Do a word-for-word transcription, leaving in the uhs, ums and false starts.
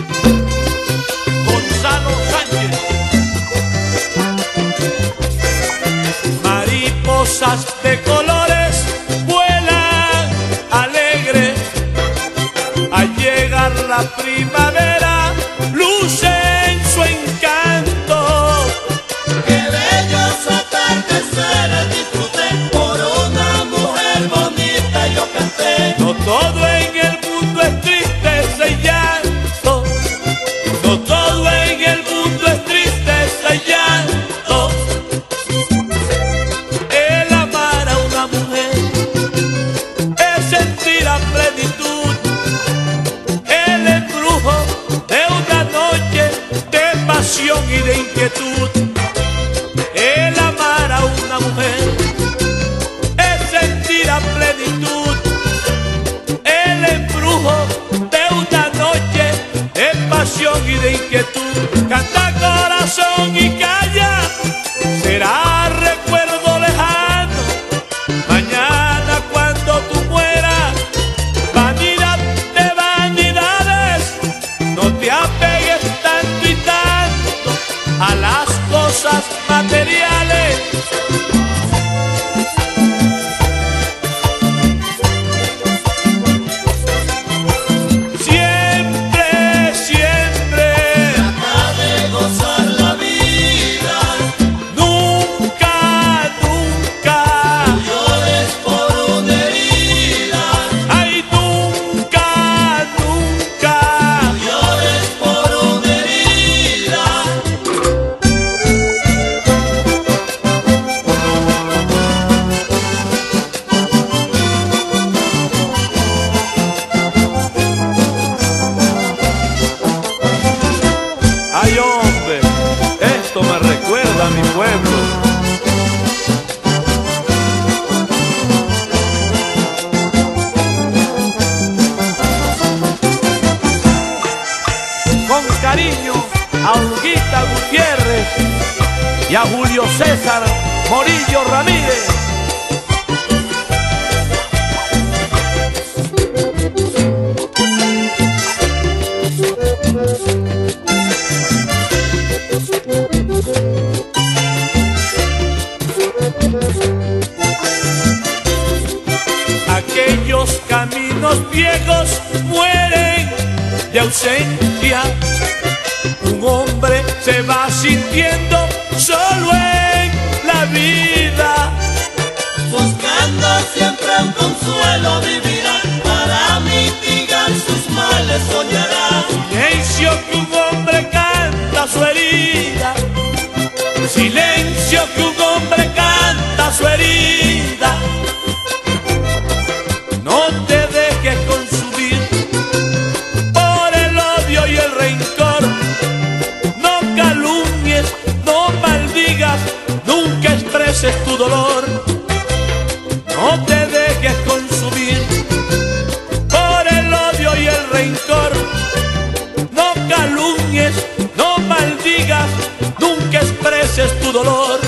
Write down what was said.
Gonzalo Sánchez. Mariposas de colores vuelan alegre, al llegar la primavera lucen su encanto. Qué bellos atardeceres disfruté, por una mujer bonita yo canté. No todo en el mundo es tristeza y llanto, no todo en el mundo es tristeza y llanto. El amar a una mujer es sentir a plenitud el embrujo de una noche de pasión y de inquietud. El amar a una mujer es sentir a plenitud el embrujo de una noche de pasión y de inquietud. Canta corazón y calla, será recuerdo lejano. Mañana cuando tú mueras, vanidad de vanidades, no te apegues tanto y tanto a las cosas materiales. Siempre, siempre Trata de gozar la vida, nunca, nunca, llores por una herida, ay, nunca, nunca. llores por una herida. Ay, hombre, esto me recuerda a mi pueblo. Con cariño a Olguita Gutiérrez y a Julio César Morillo Ramírez. Aquellos caminos viejos mueren de ausencia. Un hombre se va sintiendo solo en la vida. Buscando siempre un consuelo vivirá, para mitigar sus males soñará. Silencio que un hombre canta su herida. Silencio que un hombre canta su herida. No te dejes consumir por el odio y el rencor. No calumnies, no maldigas, nunca expreses tu dolor. No te dejes consumir por el odio y el rencor. No calumnies, no maldigas, nunca expreses tu dolor.